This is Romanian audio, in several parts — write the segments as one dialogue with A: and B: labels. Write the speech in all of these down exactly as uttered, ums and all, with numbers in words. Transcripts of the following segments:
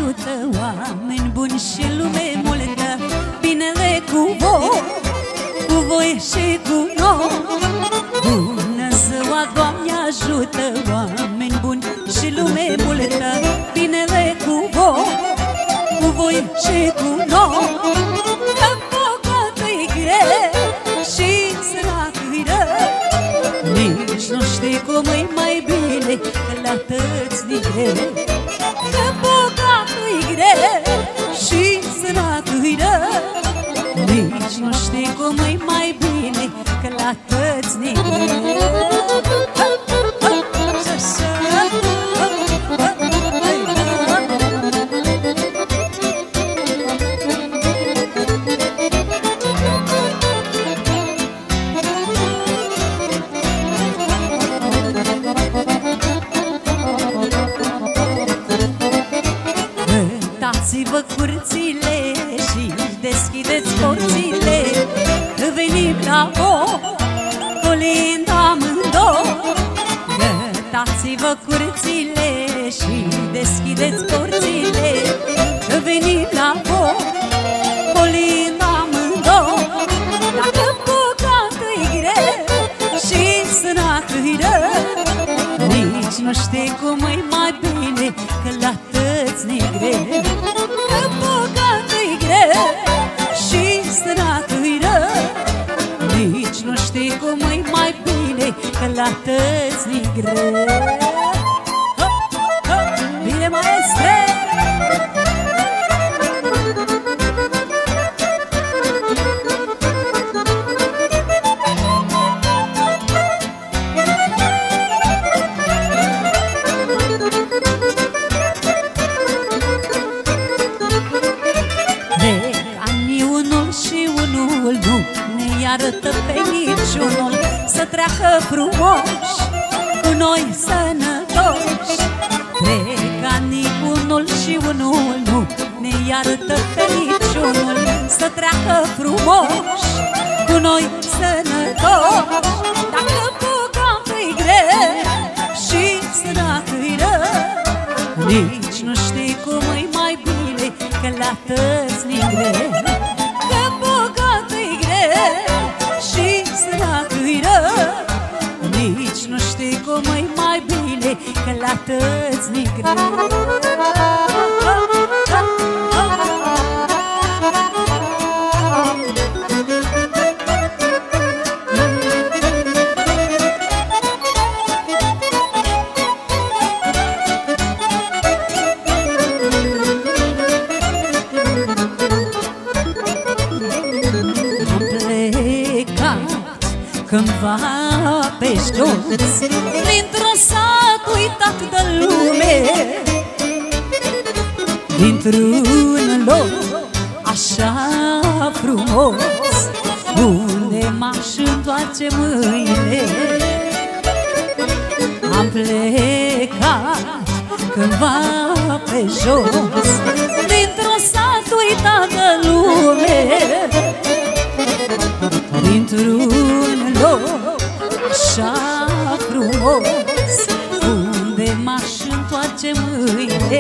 A: ajută, oameni buni și lume multă, binele cu voi, cu voi și cu noi. Bună ziua, Doamne ajută, oameni buni și lume multă, binele cu voi, cu voi și cu noi. Că bogat-i greu și sărac-i rău, nici nu știi cum-i mai bine, că la tăți ni greu. Că bogat-i greu și sărac-i rău, nici nu știi cum-i mai bine, că la tăți ni greu. Dați-vă curțile și deschideți porțile, că venim la voi, colind amândoi. Dați-vă curțile și deschideți porțile, că venim la voi, colind amândoi. Dacă bogat-i greu și sărac-i rău, nici nu știi cum-i mai bine, că la tăți ni greu. Că bogat-i greu și sărac-i rău, nici nu știi cum-i mai bine, că la tăți ni greu. Bine, maestre! Arătă pe niciunul să treacă frumoși, cu noi sănătoși. Trec anii unul și unul nu ne arătă pe niciunul să treacă frumoși, cu noi sănătoși. Dacă bogat-i greu și sărac-i rău, nici nu știi cum-i mai bine, că la tăți ni greu. Că bogat-i greu și sărac-i rău, nici nu știi cum-i mai bine, că la tăți ni greu. Cândva pe jos, dintr-un sat uitat de lume, dintr-un loc așa frumos, unde m-aș întoarce mâine. Am plecat cândva pe jos, dintr-un sat uitat de lume, dintr-un loc așa frumos, unde m-aș întoarce mâine.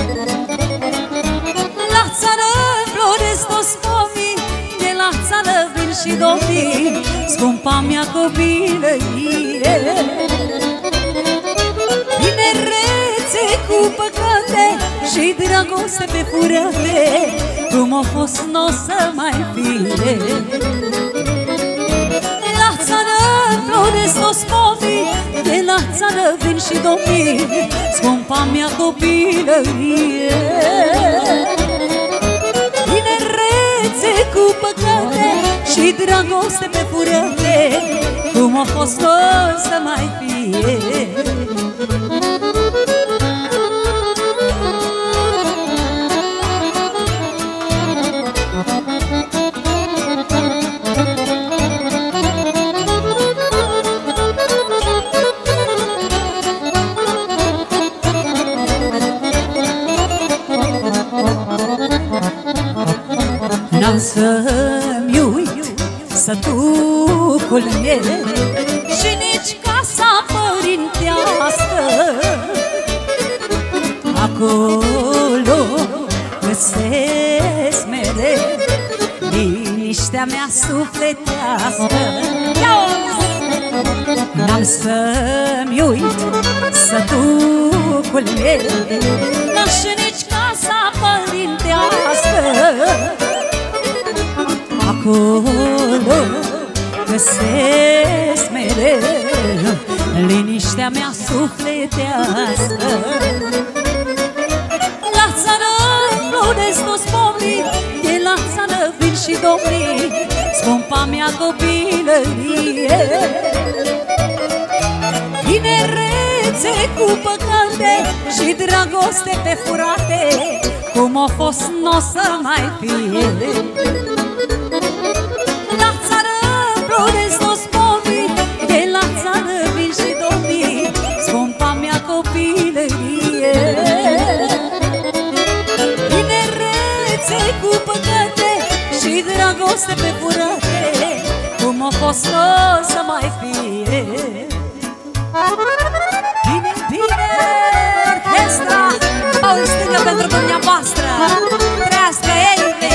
A: La țară floresc toți pomii, de la țară vin și domnii, scumpa mea copilărie. Tinerețe cu păcate și dragoste pe furate, cum a fost n-o să mai fie. La țară floresc toți pomii, de la țară vin și domnii, scumpa mea copilărie. Tinerețe cu păcate și dragoste pe furate, cum a fost n-o să mai fie. N-am să-mi uit sătucul meu și nici casa părintească. Acolo găsesc mereu liniștea mea sufletească. N-am să-mi uit sătucul meu, n-aș nici casa părintească. Acolo găsesc mereu liniștea mea sufletească. La țară plodesc toți pomii, de la țară vin și domnii, scumpa mea copilărie. Tinerețe cu păcate și dragoste pe furate, cum a fost n-o să mai fie. La țară plodesc toți pomii, de la țară vin și domnii, scumpa mea copilărie. Tinerețe cu păcate și dragoste pe furate, cum a fost n-o să mai fie. Bine, bine, orchestra Paul Stângă pentru dumneavoastră. Trească Eivin!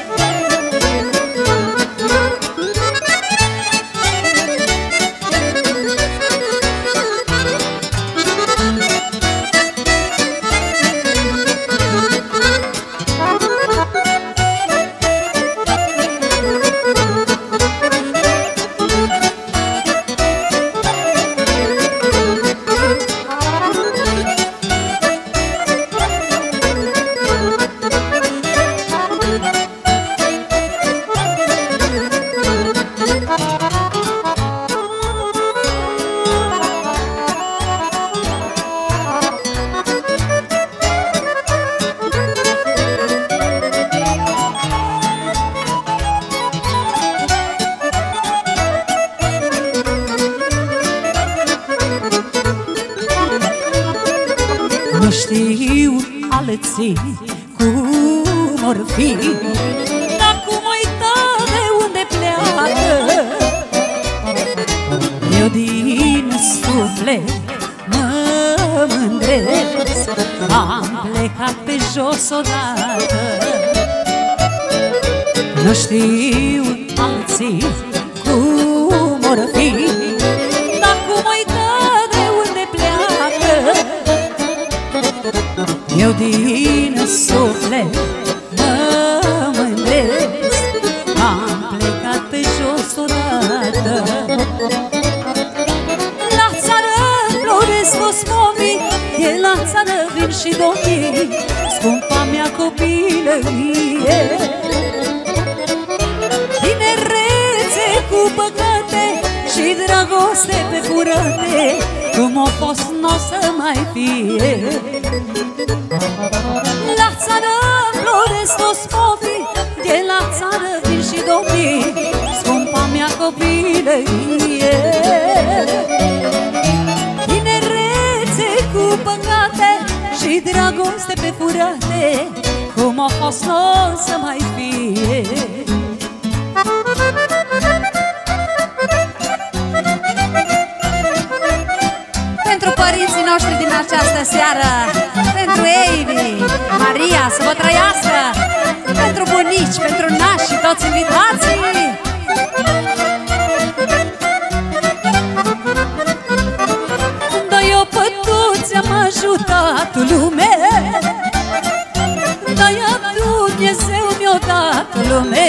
A: Nu știu alții cum or fi, dar cum uită de unde pleacă. Eu din suflet mă mândresc, am plecat pe jos odată. Nu știu alții cum or fi, dar cum uită de unde pleacă. Eu din suflet mă mândresc, am plecat pe jos odată. La țară ploresc toți pomii, de la țară vin și domnii, scumpa mea copilărie. Tinerețe cu păcate și dragoste pe furate, cum a fost n-o să mai fie. La țară ploresc toți pomii, de la țară vin și domnii, scumpa mea copilărie. Tinerețe cu păcate și dragoste pe furate, cum a fost n-o să mai fie. Pentru părinții noștri din această seară, pentru Eivi, Maria, să vă trăiască, pentru bunici, pentru nași și toți invitații. Dă-i o pătuță, am ajutat lume, dă-i Dumnezeu mi-o dat lume.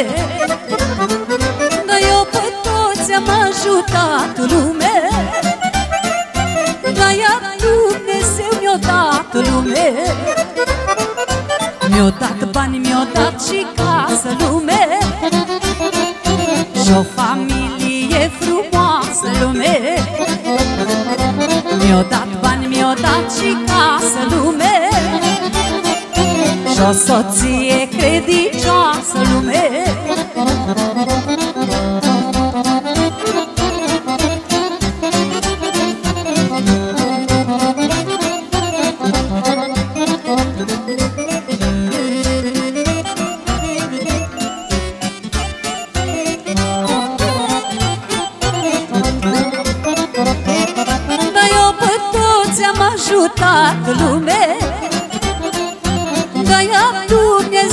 A: Dă-i o pătuță, am ajutat lume, de-aia Dumnezeu mi-o dat lume. Mi-o dat bani, mi-o dat și casă lume, și-o familie frumoasă lume. Mi-o dat bani, mi-o dat și casă lume, și-o soție credincioasă lume. ajutat lume, de-aia Dumnezeu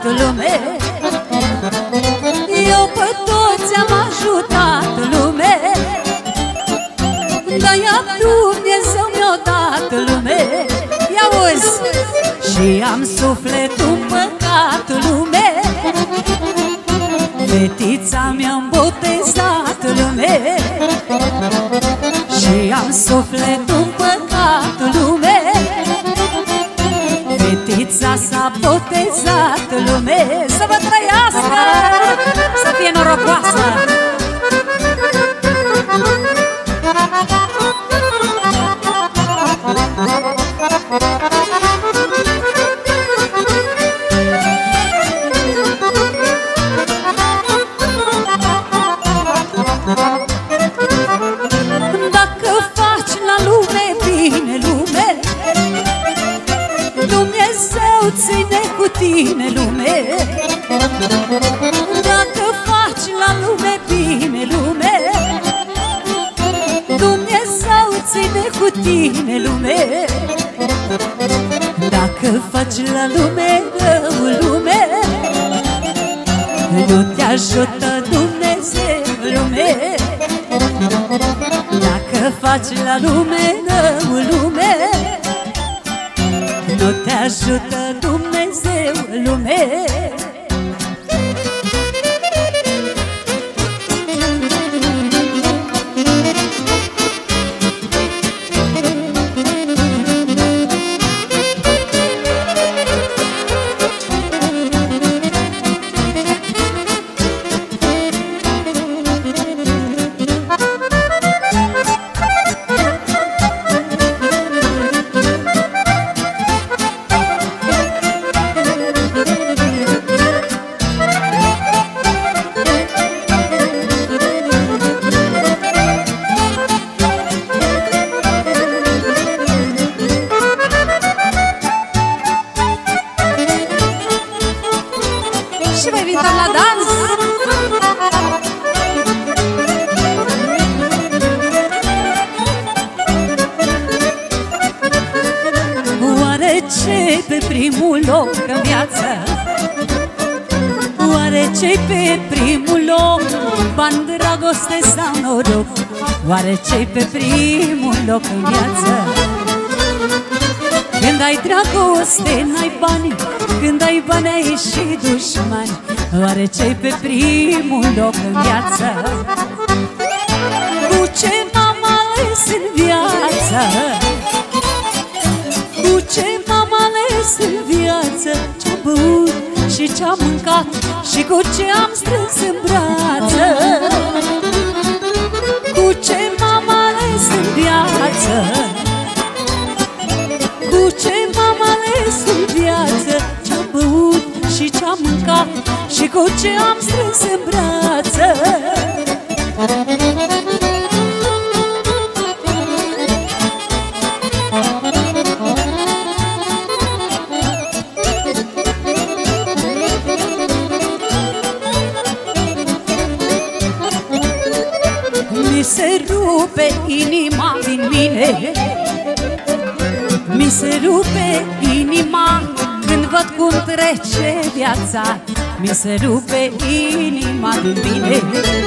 A: lume. Eu pe toți am ajutat lume, dar ea Dumnezeu mi-a dat lume. I-auzi! Și am sufletul împăcat lume, fetița mi-a botezat lume. Și am sufletul împăcat lume, fetița s-a botezat lume. Să vă trăiască, să fie norocoasă! Dacă faci la lume bine lume, Dumnezeu ține cu tine lume. Dacă faci la lume bine lume, Dumnezeu ține cu tine lume. Dacă faci la lume rău lume, nu te ajută Dumnezeu lume. Dacă faci la lume rău lume, nu te ajută Dumnezeu lume. Și vă invităm la dans! Oare ce pe primul loc în viață? Oare ce pe primul loc? Bani, dragoste sau noroc? Oare ce pe primul loc în viață? Când ai dragoste, n-ai bani, când ai bani, ai și dușmani. Oare ce-i pe primul loc în viață? Cu ce m-am ales în viață? Cu ce m-am ales în viață? Ce-am băut și ce-am mâncat și cu ce am strâns în brață? Cu ce m-am ales în viață? Cu ce m-am ales în viață? Ce-am băut și ce-am mâncat și cu ce am strâns în brață? Mi se rupe inima din mine, mi se rupe inima când văd cum trece viața. Mi se rupe inima din mine,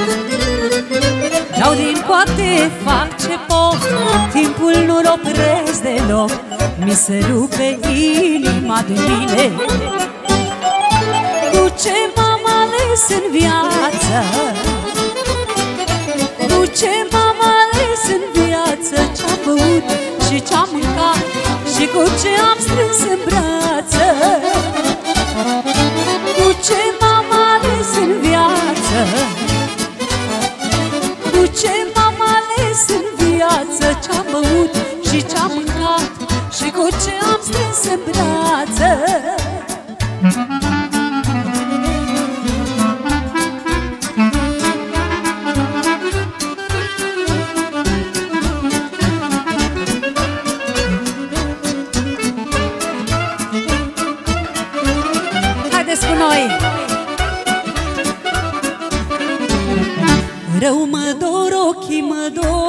A: dau din coate, fac ce pot, timpul nu-l opresc deloc. Mi se rupe inima din mine. Cu ce m-am ales în viață? Cu ce m-am ales în viață? Ce-am băut și ce-am mâncat și cu ce am strâns în brață? Cu ce m-am ales în viață? Cu ce m-am ales în viață? Ce-am băut și ce-am mâncat și cu ce am strâns în brață? Rău mă dor, ochii mă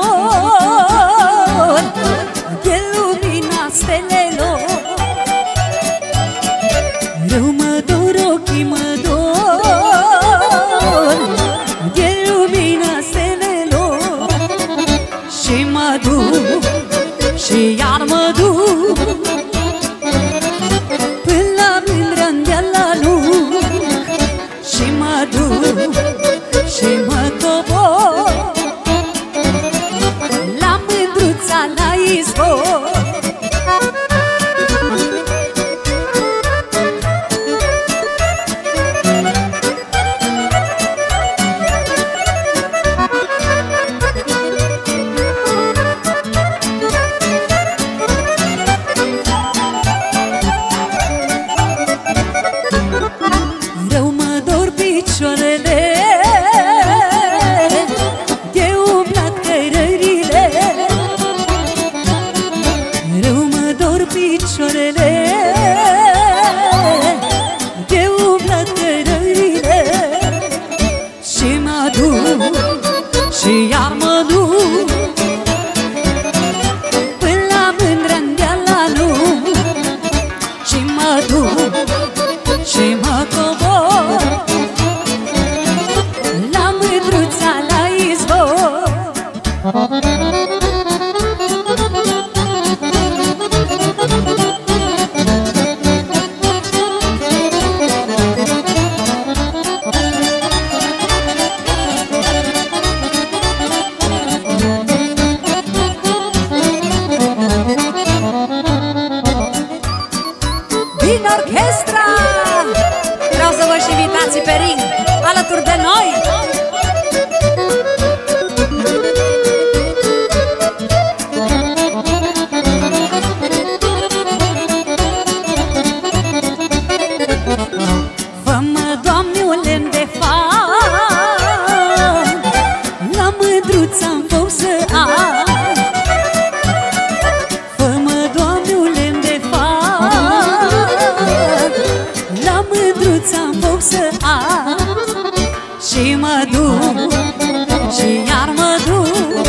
A: dor de lumina stelelor. Rău mă dor, ochii ochii mă dor de lumina stelelor și mă duc și iar mă duc până la Mândrândeala Luc și mă duc și mă cobor la Mândruța la izvor. Și iar mă duc până la Mândrândeala Luc și mă duc și mă cobor la Mândruța la izvor. Din orchestra vreau să vă și invitați pe ring alături de noi. Fă-mă, Doamne, un lemn de fan la Mândruța-n foc să am. Fă-mă, Doamne, un lemn de fan la Mândruța-n foc să am și mă duc și iar mă duc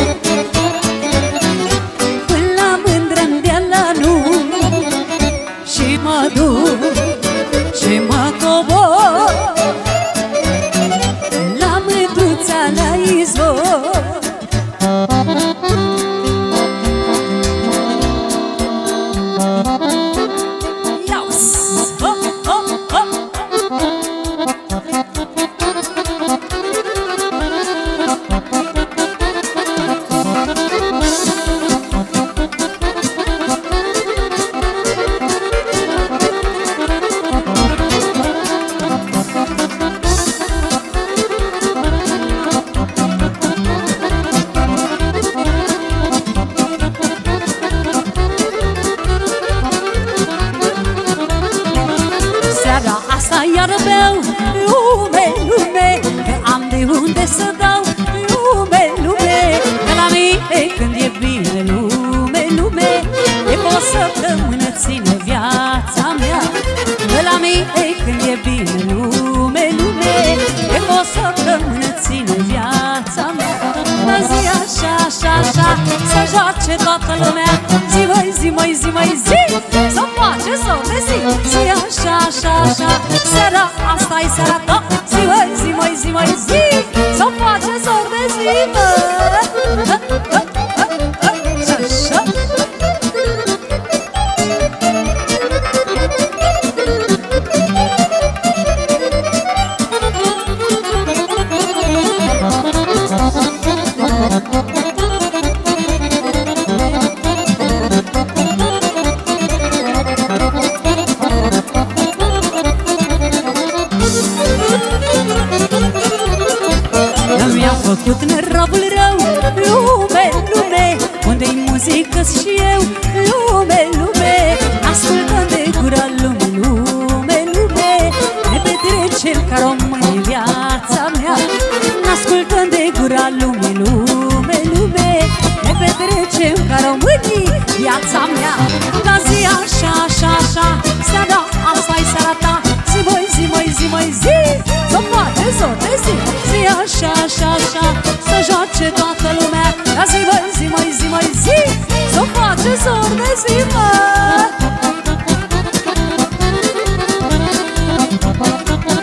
A: până la Mândrândeala Luc și mă duc și mă cobor la Mândruța la izvor. Seara asta iar beau lume, lume, că am de unde să dau lume, lume. De la mine când e bine lume, lume, e o săptămână ține viața mea. De la mine când e bine lume, lume, e o săptămână ține viața mea. La zi așa, așa, așa, să joace toată lumea. Zi mai, zi mai, zi mai, zi, să face să ne zi. Zi așa, așa, așa, seara asta-i seara ta. Zi mai, zi mai, zi mai, zi, să face să ne zi, mă. Și așa. Mi-am făcut nerabul rău, lume, lume, unde-i muzică și eu, lume, lume, ascultând de gura lume, lume, lume, ne petrecem ca români viața mea. Ascultând de gura lume, lume, lume, ne petrecem ca români viața mea. La zi așa, așa, așa, seara asta-i seara ta. Zi mai, zi mai, zi mai, zi, să poate să te zi. Zi așa, așa, așa, să joace toată lumea. La zi mai, zi mai, zi mai, zi, să poate să te zi, mă.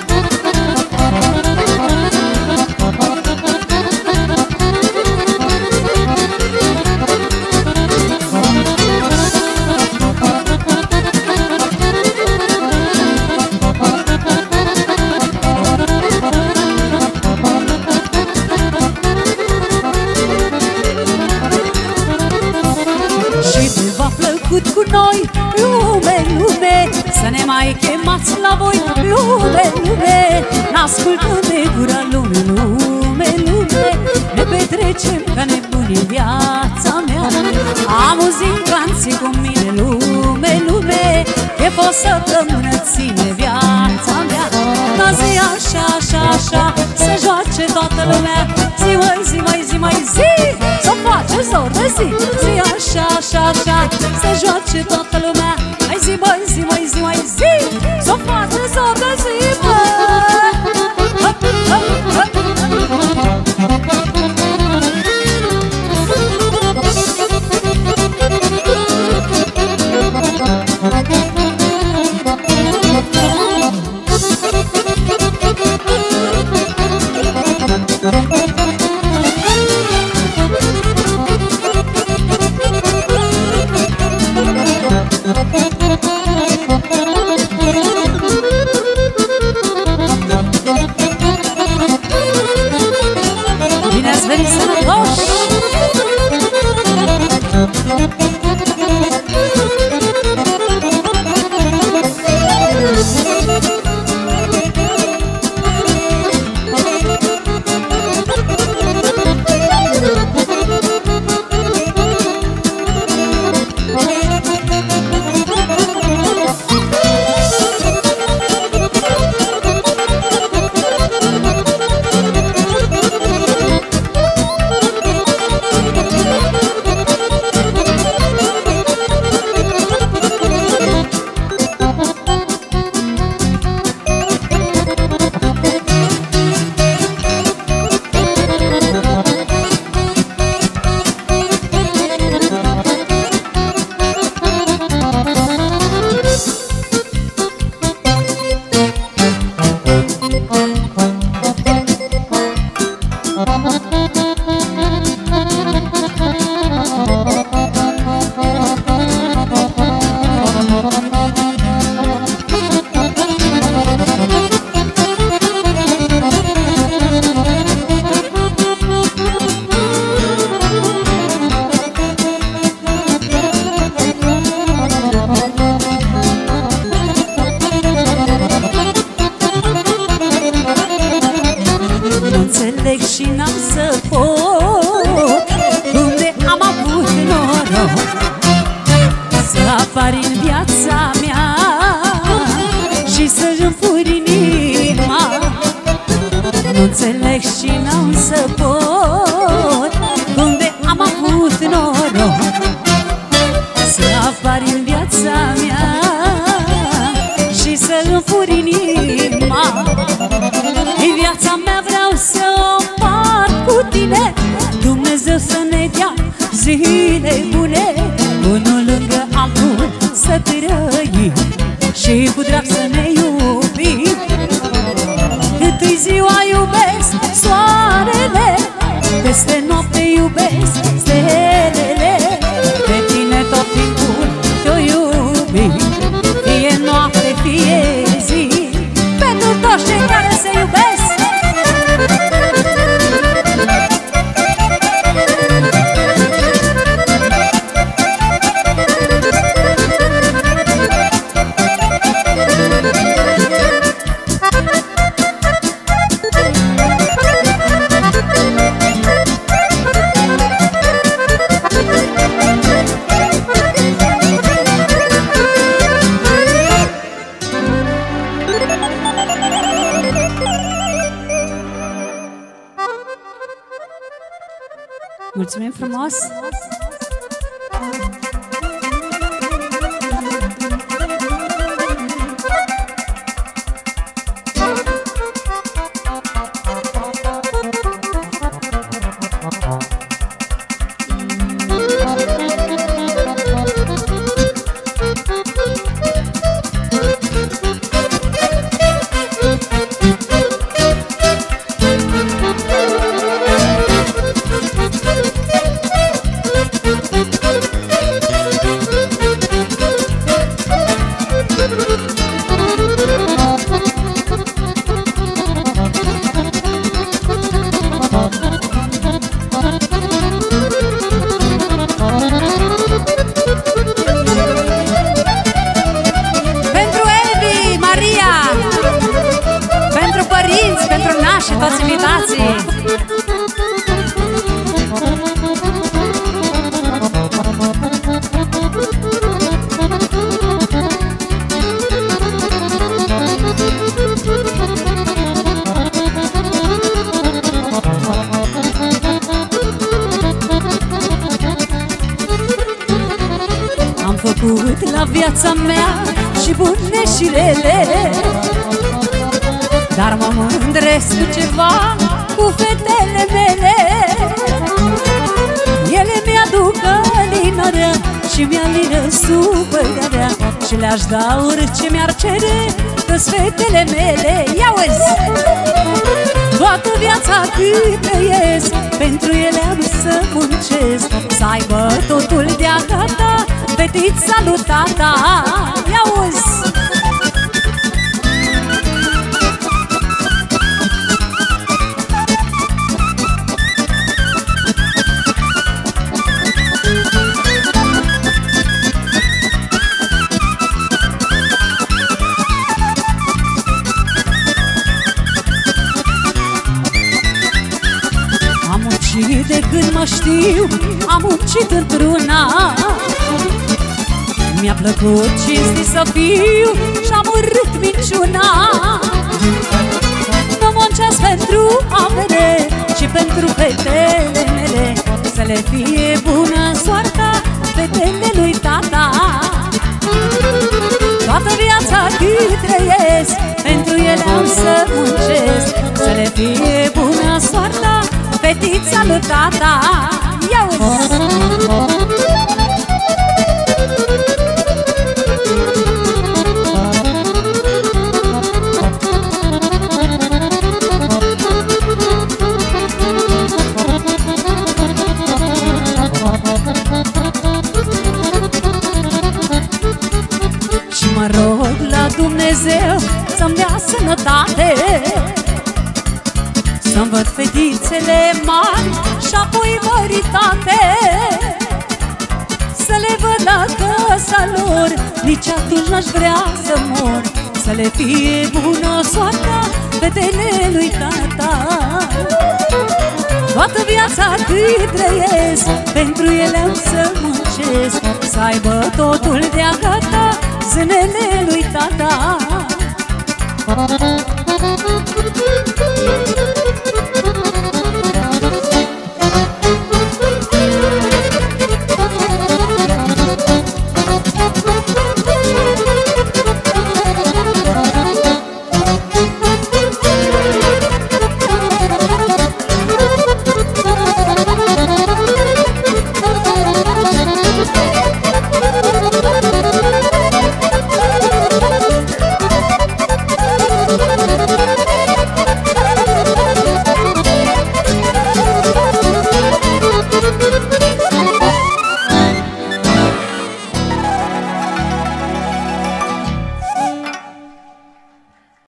A: făcut cu noi. Lume, lume, să ne mai chemați la voi. Lume, lume, n-ascultăm de gura lume. Lume, lume, ne petrecem ca nebuni în viața mea. Am muzicanții cu mine. Lume, lume, e o săptămână ține viața mea. Da zi așa, așa, așa, să joace toată lumea. Zi mai, zi mai, zi mai, zi, să face zor de zi. Zi așa, așa, așa, să joace toată lumea. Hai zi mai, zi mai, zi mai, zi, să face zor de zi, bă. Hop, hop, hop. Bine ați venit, sănătoși! Și n-am să pot, unde am avut noroc să apar în viața mea și să-și împuri inima. Nu înțeleg și n-am să pot, unde am avut noroc să apar în viața mea și să-și împuri inima. În viața mea vreau să o împart cu tine, Dumnezeu să ne dea zile bune, unul lângă altul să trăim și cu drag să ne iubim. Cât-i ziua iubesc soarele, peste noapte iubesc stelele. Pe tine tot timpul te-o iubim, fie noapte, fie zi, pentru toți cei care se iubesc. Mulțumim frumos! toți invitații. Am făcut la viața mea și bune și rele, dar mă mândresc cu ceva, cu fetele mele. Ele mi-aduc alinarea și mi-alină supărarea, și le-aș da orice mi-ar cere, că-s fetele mele. Ia-uzi! Toată viața cât trăiesc, pentru ele am să muncesc, să aibă totul de-a gata, fetița lui tata. Ia-uzi! Și de când mă știu, am muncit într-una. Mi-a plăcut cinstit să fiu și-am urât minciuna. Nu muncesc pentru avere, ci pentru fetele mele, să le fie bună soarta fetele lui tata. Toată viața cât trăiesc, pentru ele am să muncesc, să le fie bună soarta fetița lui tata. Ia-uzi! Și mă rog la Dumnezeu să-mi dea sănătate, să-mi văd fetițele mari și apoi măritate, să le văd la casa lor, nici atunci n-aș vrea să mor, să le fie bună soarta fetele lui tata. Toată viața cât trăiesc, pentru ele am să muncesc, să aibă totul de-a gata zânele lui tata.